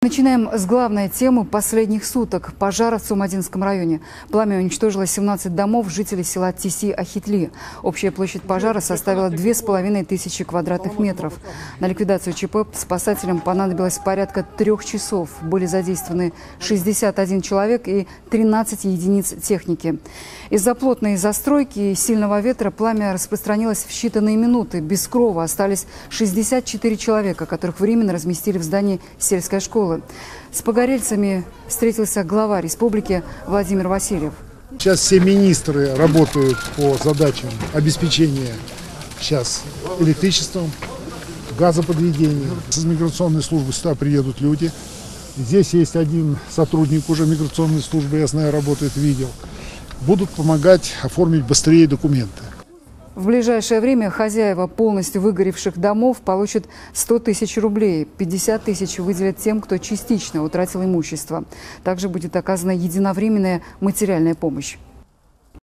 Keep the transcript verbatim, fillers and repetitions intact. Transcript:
Начинаем с главной темы последних суток. Пожара в Цумадинском районе. Пламя уничтожило семнадцать домов жителей села Тиси-Ахитли. Общая площадь пожара составила две с половиной тысячи квадратных метров. На ликвидацию ЧП спасателям понадобилось порядка трех часов. Были задействованы шестьдесят один человек и тринадцать единиц техники. Из-за плотной застройки и сильного ветра пламя распространилось в считанные минуты. Без крова остались шестьдесят четыре человека, которых временно разместили в здании сельской школы. С погорельцами встретился глава республики Владимир Васильев. Сейчас все министры работают по задачам обеспечения сейчас электричеством, газоподведением. Из миграционной службы сюда приедут люди. Здесь есть один сотрудник уже миграционной службы, я знаю, работает, видел. Будут помогать оформить быстрее документы. В ближайшее время хозяева полностью выгоревших домов получат сто тысяч рублей. пятьдесят тысяч выделят тем, кто частично утратил имущество. Также будет оказана единовременная материальная помощь.